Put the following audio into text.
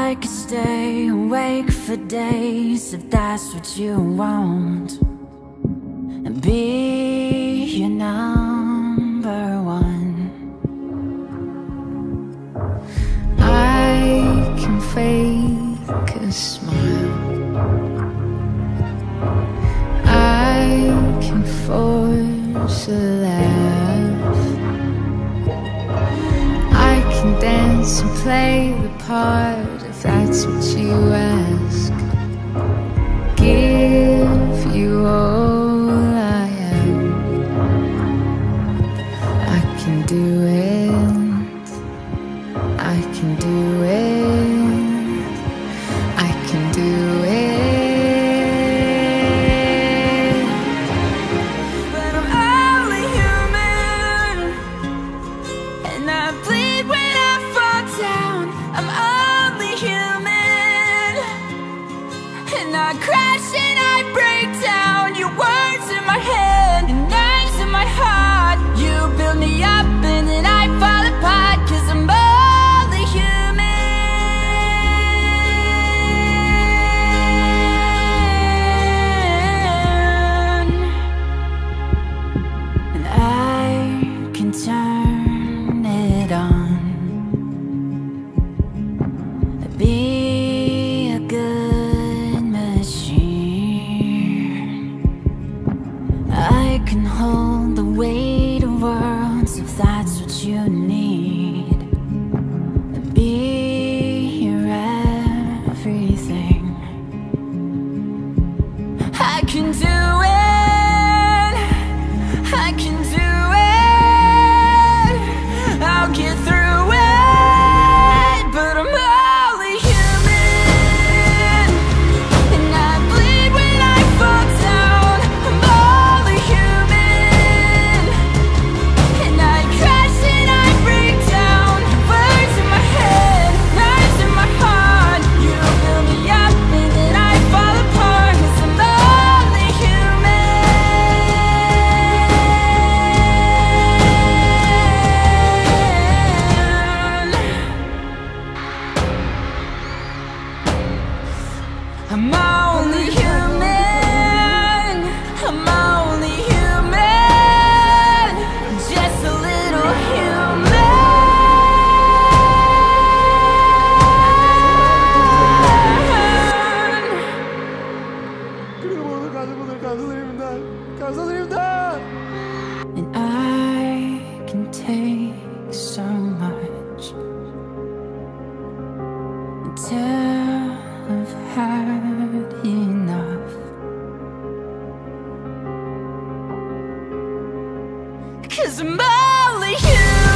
I could stay awake for days if that's what you want, and be your number one. I can fake a smile, I can force a laugh, I can dance and play the part if that's what you ask. Give you all I am. I can do it, I can do it, I can do it. But I'm only human, and I bleed when I fall down. I'm only human, and I crash and I break down. Your words in my head, your names in my heart. You build me up and then I fall apart, 'cause I'm only human. And I can turn it on, be a good machine. I can hold the weight of worlds if that's what you need, be your everything. I can do it, I can do it, I'll get through it. But I'm only human, and I bleed when I fall down. I'm only human, and I crash and I break down. Words in my head, knives in my heart. You build me up and then I fall apart, 'cause I'm only human. I'm only human, I'm only human, just a little human. And I can take so much until I've had enough, 'cause I'm only human.